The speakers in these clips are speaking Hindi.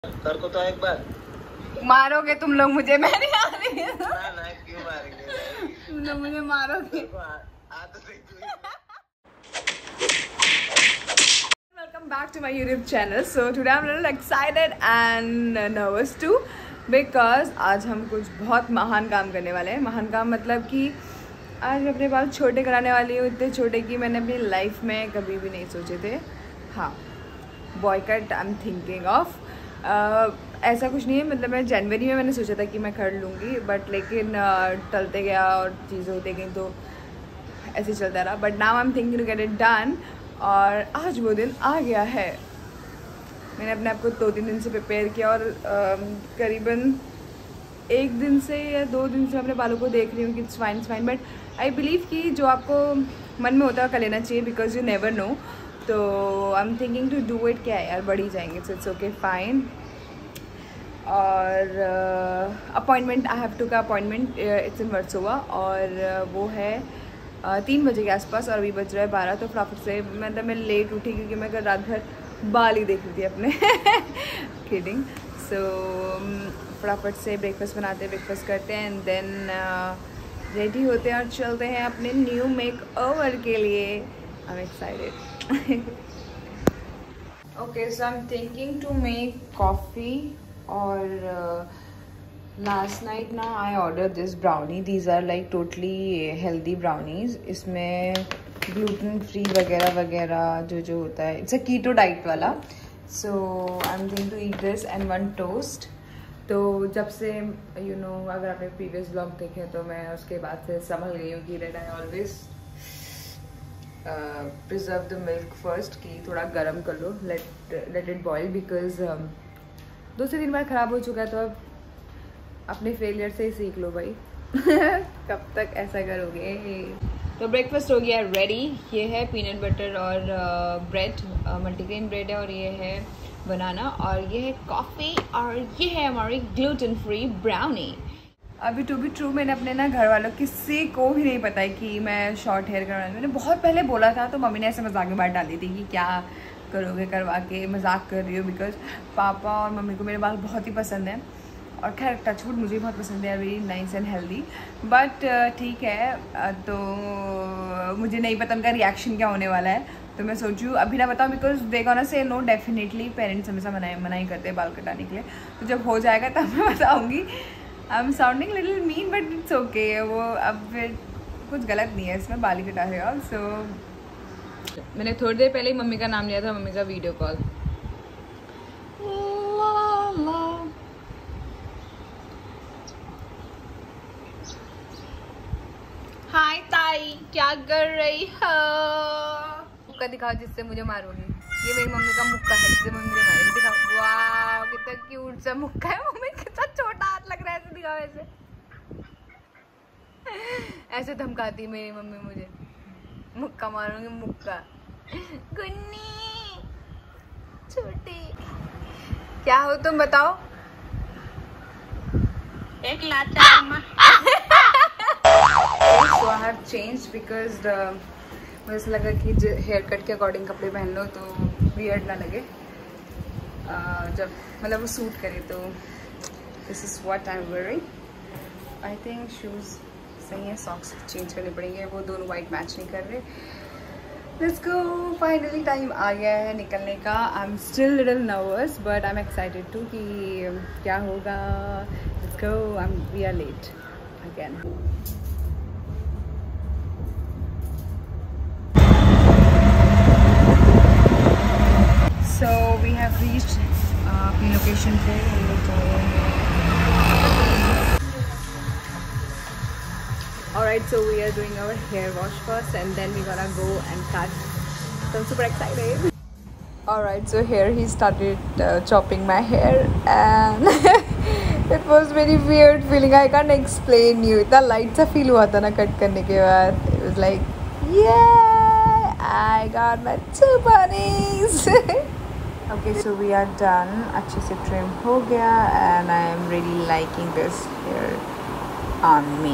सर को तो एक बार मारोगे तुम लोग मुझे, मैं नहीं आ रही। ना क्यों मारेंगे, तुम लोग मुझे मारोगे। Welcome back to my YouTube channel. So today I'm a little excited and nervous too because आज हम कुछ बहुत महान काम करने वाले हैं। महान काम मतलब कि आज मैं अपने बाल छोटे कराने वाली हूँ, इतने छोटे कि मैंने अपनी लाइफ में कभी भी नहीं सोचे थे। हाँ, boy cut I am thinking of. ऐसा कुछ नहीं है, मतलब मैं जनवरी में मैंने सोचा था कि मैं कर लूँगी, बट लेकिन टलते गया और चीज़ें होती गई तो ऐसे चलता रहा। But now I am thinking to get it done और आज वो दिन आ गया है। मैंने अपने आप को 2-3 दिन से प्रिपेयर किया और करीबन 1 दिन से या 2 दिन से अपने बालों को देख रही हूँ कि it's fine, but I believe कि जो आपको मन में होता है कर लेना चाहिए बिकॉज यू नेवर नो। तो I am thinking to do it. क्या है यार, बढ़ ही जाएंगे, सो इट्स ओके फाइन। और अपॉइंटमेंट आई हैव टू का अपॉइंटमेंट इट्स इन वर्सोवा और वो है 3 बजे के आसपास और अभी बज रहा है 12। तो फटाफट से मतलब मैं लेट उठी क्योंकि मैं कल रात भर बाल ही देख रही थी अपने किडिंग। सो फटाफट से ब्रेकफास्ट बनाते हैं, ब्रेकफास्ट करते हैं एंड देन रेडी होते हैं और चलते हैं अपने न्यू मेक ओवर के लिए। I am excited. Okay, so I am thinking to make coffee और लास्ट नाइट ना I order this brownie. These are like totally healthy brownies. इसमें ग्लूटेन फ्री वगैरह वगैरह जो होता है, इट्स अ कीटो डाइट वाला। So I am thinking to eat this and 1 toast. तो जब से यू नो अगर आपने प्रीवियस ब्लॉग देखे तो मैं उसके बाद से समझ गई हूँ कि that I always preserve the milk first, कि थोड़ा गर्म कर लो, लेट इट बॉयल बिकॉज 2 से 3 बार ख़राब हो चुका है। तो अब अपने फेलियर से ही सीख लो भाई। कब तक ऐसा करोगे। तो ब्रेकफास्ट हो गया रेडी। ये है पीनट बटर और ब्रेड, मल्टीग्रेन ब्रेड है, और ये है बनाना, और ये है कॉफ़ी, और ये है हमारी ग्लूटेन फ्री ब्राउनी। अभी टू बी ट्रू मैंने अपने ना घर वालों किसी को भी नहीं पता है कि मैं शॉर्ट हेयर करवाना। मैंने बहुत पहले बोला था तो मम्मी ने ऐसे मजाक में बात डाली थी कि क्या करोगे करवा के, मजाक कर रही हो, बिकॉज पापा और मम्मी को मेरे बाल बहुत ही पसंद हैं और खैर टचवुड मुझे बहुत पसंद है, very nice and healthy. But ठीक है, तो मुझे नहीं पता उनका रिएक्शन क्या होने वाला है, तो मैं सोचूँ अभी ना बताऊँ because they gonna say no. Definitely parents हमेशा मनाही करते हैं बाल कटाने के लिए, तो जब हो जाएगा तब मैं बताऊँगी। I am sounding little mean but it's okay. वो अब फिर कुछ गलत नहीं है इसमें, बाल ही कटा है। सो मैंने थोड़ी देर पहले ही मम्मी का नाम लिया था, मम्मी का वीडियो कॉल। हाय ताई, क्या कर रही हो? मुक्का दिखाओ जिससे मुझे मारोगी। ये मेरी मम्मी का मुक्का है जिससे मम्मी मुझे मारेगी। दिखाओ, वाह कितना क्यूट सा मुक्का है। मम्मी कितना छोटा हाथ लग रहा है, ऐसे दिखाओ, ऐसे धमकाती मेरी मम्मी मुझे, मुक्का मारूंगी मुक्का। गुन्नी छोटी क्या हो तुम बताओ? एक लाचार। So I have changed because मुझे ऐसा लगा कि हेयर कट के अकॉर्डिंग कपड़े पहन लो तो वियर्ड ना लगे, जब मतलब वो सूट करे। तो this is what I am wearing. I think shoes सही है, सॉक्स चेंज करने पड़ेंगे, वो दोनों वाइट मैच नहीं कर रहे। लेट्स गो, फाइनली टाइम आ गया है निकलने का। I am still little nervous but I am excited too कि क्या होगा। Let's go, we are late again. So we have reached अपनी लोकेशन पे। Alright, so we are doing our hair wash first and then we're gonna go and cut. So I'm super excited. Alright, so here he started chopping my hair and it was very weird feeling. I can't explain you. इतना light सा feel हुआ था ना cut करने के बाद. It was like, yeah, I got my 2 bunnies. Okay, so we are done. अच्छे से trim हो गया and I am really liking this hair on me.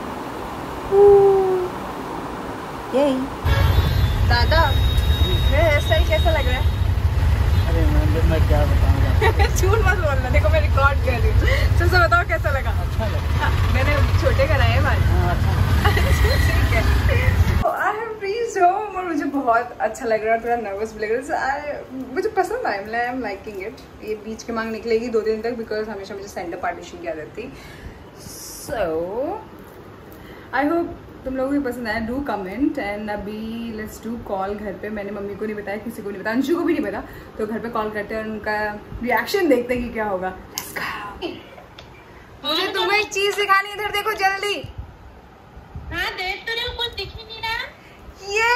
Yay! दादा, मेरा हेयर स्टाइल कैसा लग रहा है? अरे मैं क्या बताऊँ। झूठ मत बोलना, देखो मैं रिकॉर्ड कर रही हूँ। सबसे बताओ कैसा लगा? अच्छा लगा। मैंने छोटे कराए बाल। ठीक है। आई हैव रीच्ड होम और मुझे बहुत अच्छा लग रहा है, थोड़ा नर्वस भी लग रहा है। मुझे पसंद आया, आई एम लाइकिंग इट। ये बीच के मांग निकलेगी 2 दिन तक, बिकॉज हमेशा मुझे सेंटर पार्टीशन की आदत थी। सो आई होप तुम लोगों को पसंद आया। Do comment. एंड अभी लेट्स डू कॉल घर पे। मैंने मम्मी को नहीं बताया, किसी को नहीं बताया, अंशु को भी नहीं पता, तो घर पे कॉल करते हैं और उनका रिएक्शन देखते हैं कि क्या होगा। Let's go. मुझे तुम्हें एक चीज दिखानी है, इधर देखो जल्दी। हाँ देख तो रहे हो, कुछ दिख ही नहीं रहा। ये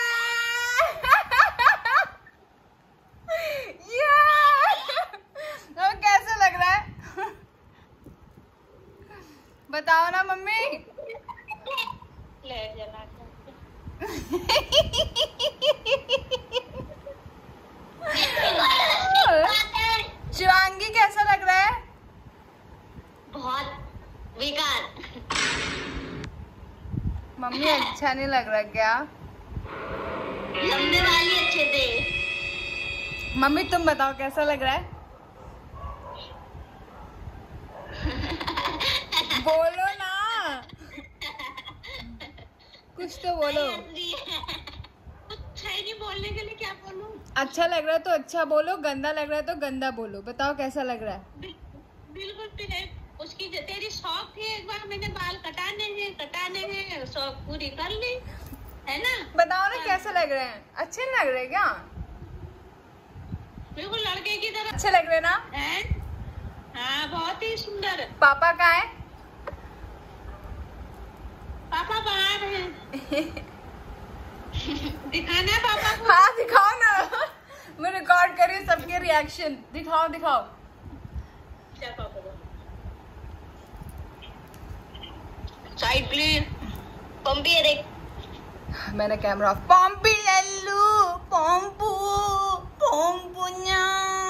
तो कैसे लग रहा है? बताओ ना मम्मी। ले जला शिवांगी कैसा लग रहा है? बहुत बेकार। मम्मी अच्छा नहीं लग रहा क्या? लंबे वाली अच्छे थे। मम्मी तुम बताओ कैसा लग रहा है? बोलो ना, कुछ तो बोलो। कुछ है नहीं बोलने के लिए, क्या बोलूं? अच्छा लग रहा है तो अच्छा बोलो, गंदा लग रहा है तो गंदा बोलो। बताओ कैसा लग रहा है? बिल्कुल भी नहीं। उसकी तेरी शौक थी, एक बार मैंने बाल कटाने हैं, शौक पूरी कर ली है ना। बताओ ना कैसा लग रहे हैं? अच्छे नहीं लग रहे क्या? बिल्कुल लड़के की तरह अच्छे लग रहे ना? है। हाँ बहुत ही सुंदर। पापा कहाँ है? पापा बाहर हैं। दिखाना है पापा को। हाँ दिखाओ ना, मैं रिकॉर्ड कर रही हूँ सबके रिएक्शन। दिखाओ दिखाओ। क्या पापा को? Side please. पंपी है देख। मैंने कैमरा ऑफ। पॉम्पी लल्लू, पॉम्पू पॉम्पुन्या।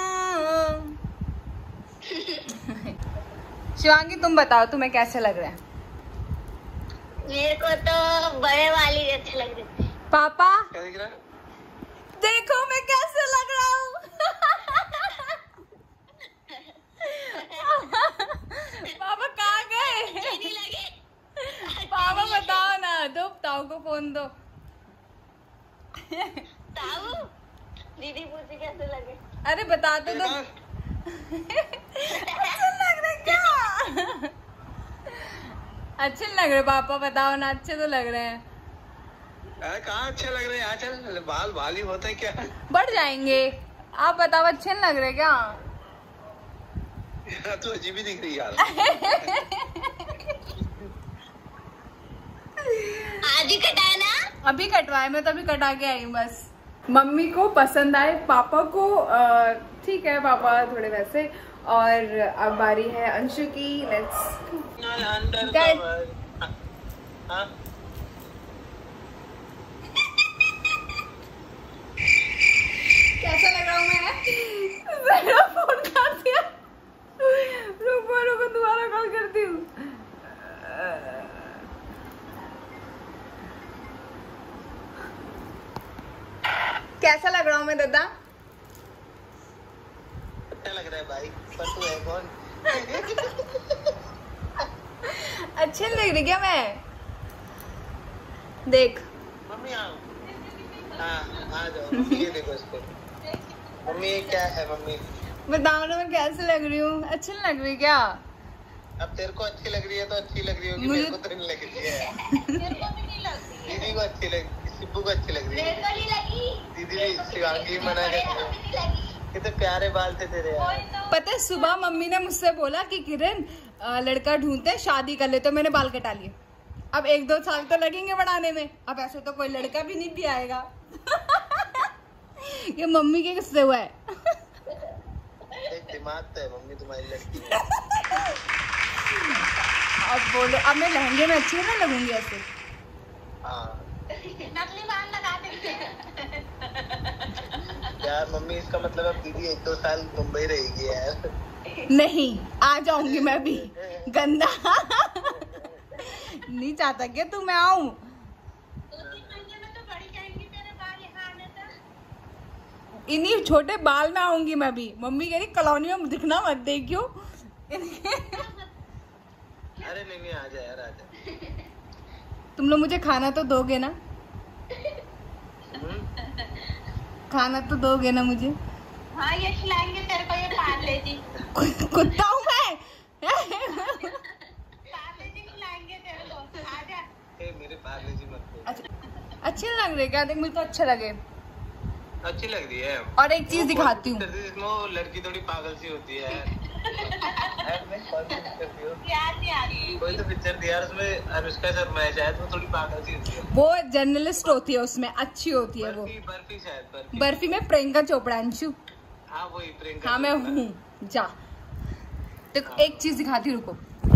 शिवांगी तुम बताओ तुम्हें कैसे लग रहा है? मेरे को तो बड़े वाली अच्छे लग रहे थे। पापा क्या दिख रहा है? देखो मैं कैसे लग रहा हूँ। पापा कहाँ गए? नहीं लगे। पापा बताओ ना, दो ताऊ को फोन दो। ताऊ दीदी पूछी कैसे लगे। अरे बता तो दो। अच्छे लग रहे क्या? अच्छे लग रहे पापा, बताओ ना। अच्छे तो लग रहे हैं। अरे कहाँ अच्छे लग रहे हैं? यहाँ चल, बाल बाल ही होते हैं क्या? बढ़ जाएंगे। आप बताओ अच्छे नहीं लग रहे क्या? यार तू अजीब ही दिख रही है यार। आज ही कटाना। अभी कटवाए, मैं तो अभी कटा के आई हूँ बस। मम्मी को पसंद आए, पापा को ठीक है, पापा थोड़े वैसे। और अब बारी है अंशु की। लेट्स हाँ कैसा लग रहा हूँ मैं? मेरा फोन काट दिया। रुको दोबारा कॉल करती हूँ। कैसा लग रहा हूँ मैं दादा? अच्छा लग रहा है भाई, पर तू है कौन? अच्छे नहीं लग रही क्या मैं? देख मम्मी आओ। हाँ आ जाओ मम्मी, ये देखो इसको। मम्मी ये क्या है मम्मी? बताओ ना मैं कैसे लग रही हूँ? अच्छी नहीं लग रही क्या? अब तेरे को अच्छी लग रही है तो अच्छी लग रही होगी, मुझे- मेरे को तो नहीं लग रही है। मेरे को भी नहीं लगती। दीदी को अच्छी लग, सिब्बू को अच्छी लग रही मेरे है। को नहीं लगी। दीदी भी शिवांगी मना मेरे करती को है। भी नहीं लगी। कितने प्यारे बाल थे तेरे यार। पता है सुबह मम्मी ने मुझसे बोला कि किरण लड़का ढूंढते शादी कर ले, तो मैंने बाल कटा लिए। अब 1-2 साल तो लगेंगे बढ़ाने में। अब ऐसे तो कोई लड़का भी नहीं भी आएगा। ये मम्मी के किससे हुआ है? एक दिमाग तो है मम्मी तुम्हारी लड़की है। अब बोलो, अब मैं लहंगे में अच्छी ना लगूंगी ऐसे? हाँ नकली बाल लगा देंगे। यार मम्मी, इसका मतलब अब दीदी 1-2 साल मुंबई रहेगी यार। नहीं, आ जाऊंगी मैं भी। गंदा नहीं चाहता क्या तू मैं आऊं? 2-3 महीने में तो बढ़ जाएंगे तेरे बाल यहाँ आने तक। इन्हीं छोटे बाल में आऊंगी मैं भी। मम्मी कह रही कॉलोनी में दिखना मत देखियो। अरे नहीं आ जा यार, आ जा। तुम लोग मुझे खाना तो दोगे ना? खाना तो दोगे ना मुझे? हाँ ये खिलाएंगे तेरे को, ये पार्ले जी। कुत्ता हूँ मैं। पार्ले जी खिलाएंगे तेरे को, आजा। मेरे पार्ले जी मत दो। अच्छे लग रहे क्या? देख मुझे तो अच्छे लगे। अच्छी लग रही है। और एक चीज दिखाती हूँ, वो लड़की थोड़ी पागल सी होती है। कोई तो पिक्चर दिया उसमें अनुष्का शर्मा है शायद, वो थोड़ी पागल सी होती है। वो जर्नलिस्ट होती है, उसमें अच्छी होती है वो। बर्फी शायद बर्फी में प्रियंका चोपड़ा अंशु। हाँ वही प्रियंका। हाँ मैं हूँ। जा तो एक चीज दिखाती हूँ, रुको।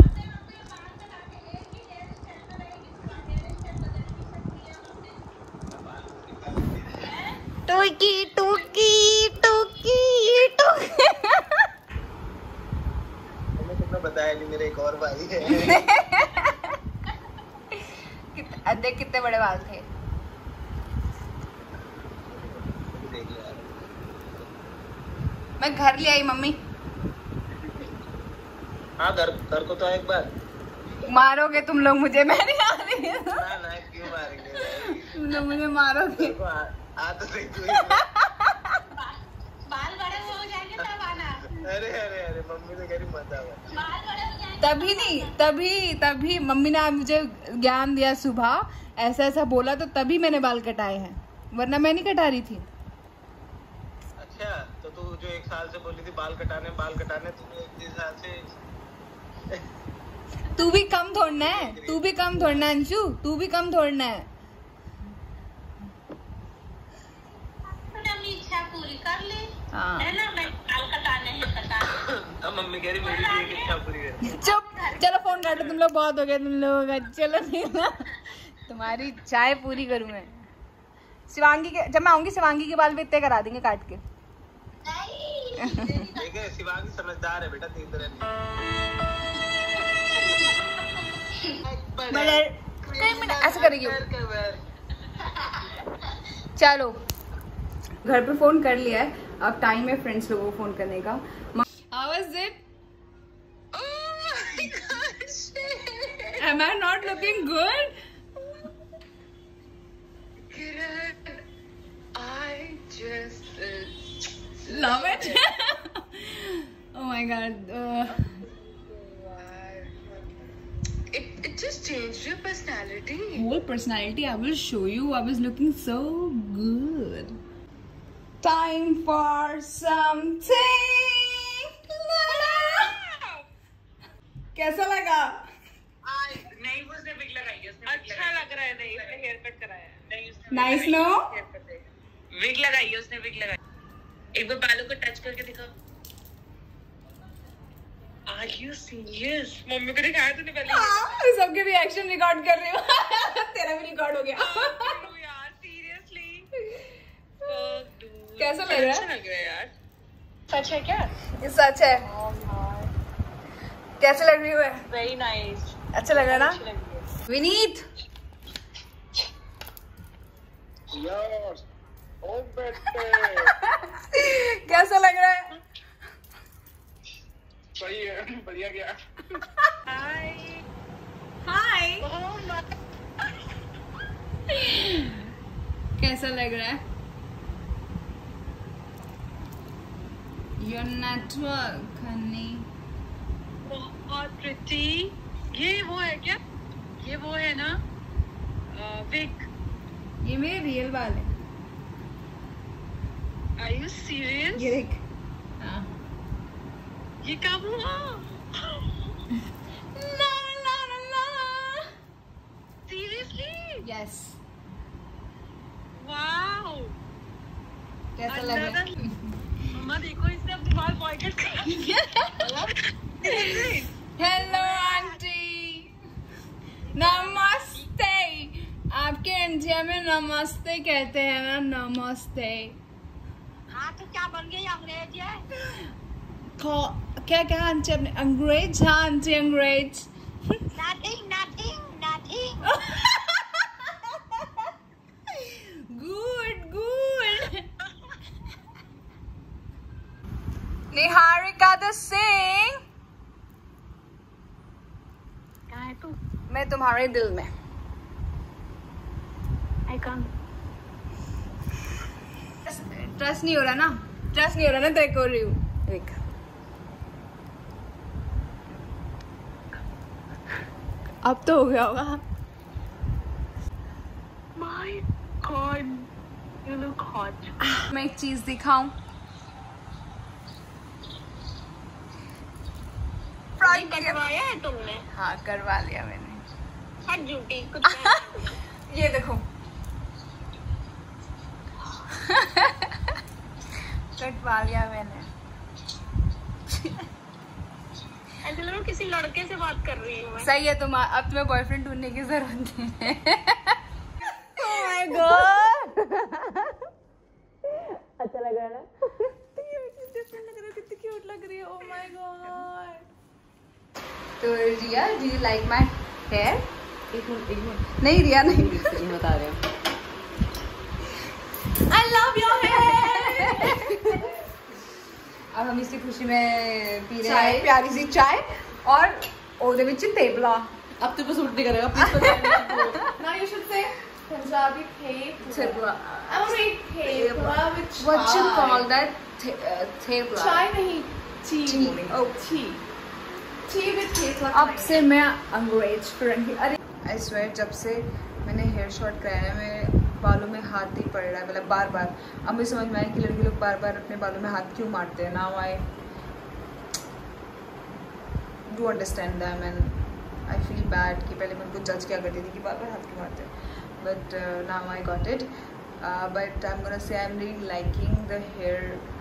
टूकी टूकी टूकी टूकी। तुमने बताया नहीं, मेरे एक और भाई है। देख कितने बड़े बाल थे। मैं घर ले आई मम्मी। हाँ घर को तो एक बार मारोगे तुम लोग मुझे, मैं नहीं आ रही। ना क्यों मारेंगे? तुम लोग मुझे मारोगे। आ तो सही तू। बाल बड़े हो जाएंगे तब आना। अरे मम्मी तो कह रही मत आओ। बाल बड़े हो जाएंगे तभी नहीं, तभी मम्मी ने आज मुझे ज्ञान दिया सुबह, ऐसा ऐसा बोला तो तभी मैंने बाल कटाए हैं, वरना मैं नहीं कटा रही थी। अच्छा तो तू जो 1 साल से बोली थी बाल कटाने तू 1 साल से। तू भी कम थोड़ना है, तू भी कम थोड़ना है अंशु, तू भी कम थोड़ना है। तूने अपनी इच्छा पूरी कर ली। हाँ। है ना, मैं बाल कटाने हैं कटाने। अब मम्मी कह रही मेरी भी एक इच्छा पूरी कर। चुप, चलो फोन काटो तुम लोग, बहुत हो गया तुम लोगों का। चलो नहीं ना, तुम्हारी इच्छाएं पूरी करूँ मैं। शिवांगी के जब मैं आऊंगी, शिवांगी के बाल भी इतने करा देंगे काट के। ठीक है, शिवांगी समझदार है बेटा, तेरी तरह नहीं। ऐसे करेगी। चलो घर पे फोन कर लिया है, अब टाइम है फ्रेंड्स लोगों को फोन करने का। How was it? Oh my gosh. Am I not looking good? Kiran, I just Love it. Oh my god. It just changed your personality. Whole personality. I will show you. I was looking so good. Time for something. कैसा लगा? नहीं उसने विग लगाई है, अच्छा लग रहा है। नहीं उसने हेयर कट कराया है। नहीं उसने Nice no? विग लगाई है, उसने विग लगाई। एक बार बालों को टच करके दिखाओ। Are you serious? मम्मी को दिखाया तूने पहले? सबके रिएक्शन रिकॉर्ड कर रही हूँ। तेरा भी रिकॉर्ड हो गया। यार सीरियसली कैसा लग रहा है? अच्छा लग रहा है यार। सच है क्या? ये सच है। कैसे लग रही है? Very nice. अच्छा लग रहा है ना? विनीत कैसा लग रहा है? सही है, बढ़िया गया। हाय हाय, कैसा लग रहा है? योर नेटवर्क हनी बहुत प्रिटी। ये वो है क्या? ये वो है ना विग? ये मेरे रियल बाल है। Are you serious? ये देख। हाँ। ये कब हुआ? ला ला ला ला। सीरियसली? यस। वाओ, कैसा लग रहा है? मम्मा देखो इसने अपने बाल बॉयकट कर दिए। हेलो आंटी, नमस्ते। आपके इंडिया में नमस्ते कहते हैं ना? नमस्ते। हाँ तो क्या बन गई, अंग्रेज है? क्या क्या आंटी अपने? अंग्रेज? हाँ आंटी अंग्रेज। Nothing, nothing, nothing. Good good. sing. कहाँ है तू? मैं तुम्हारे दिल में. I can't. ट्रस्ट नहीं हो रहा ना, ट्रस्ट नहीं हो रहा ना, तो एक और रही हूँ. एक अब तो हो गया होगा. My God, you look hot. मैं एक चीज दिखाऊं. ये कटवाया है तुमने? हाँ करवा लिया मैंने. हट झूठी कुछ नहीं। ये देखो. कटवा लिया मैंने. ऐसे लग रहा है किसी लड़के से बात कर रही हूँ मैं। सही है. तुम अब तुम्हें बॉयफ्रेंड ढूंढने की जरूरत नहीं है. Oh my God. अच्छा लग रहा है ना? कितनी क्यूट लग रही है. Oh my God. तो Riya, do you like my hair? एक मिनट नहीं रिया नहीं. बता रहे हो. I love your hair. अब हम इसी खुशी में पी रहे हैं प्यारी सी चाय और ओदे विच तेपला. अब तेरे को सूट नहीं करेगा please. Now you should say Punjabi thepla. I want to eat thepla with chai. What you call that? Thepla. Chai nahi, tea. Oh. Tea. Tea with thepla. अब से मैं अंग्रेज फ्रेंड. अरे आई स्वेयर जब से मैंने हेयर शॉर्ट कराया है मेरे बालों में हाथ ही पड़ रहा है. मतलब बार बार. अब मुझे समझ में आया कि लड़के लोग बार बार अपने बालों में हाथ क्यों मारते हैं. Now I do understand them and I feel bad कि पहले मैं उनको जज क्या करती थी कि बार बार हाथ क्यों मारते हैं. But now I got it. But I am gonna say I am really liking the hair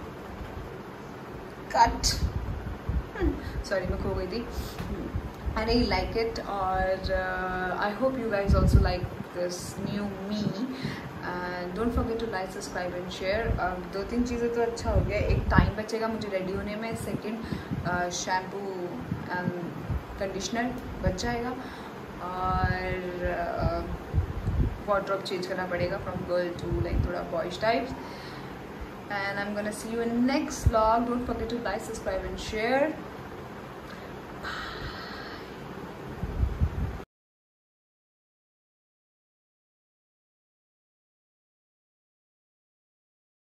cut. Sorry मैं खो गई थी. I really like it और I hope you guys also like this new me and don't forget to like, subscribe and share. 2-3 चीज़ें तो अच्छा हो गया. एक टाइम बचेगा मुझे रेडी होने में. सेकंड शैम्पू एंड कंडीशनर बच जाएगा और वार्डरोब चेंज करना पड़ेगा फ्रॉम गर्ल टू लाइक थोड़ा boys types. And I'm gonna see you in next vlog. Don't forget to like, subscribe and share. Bye.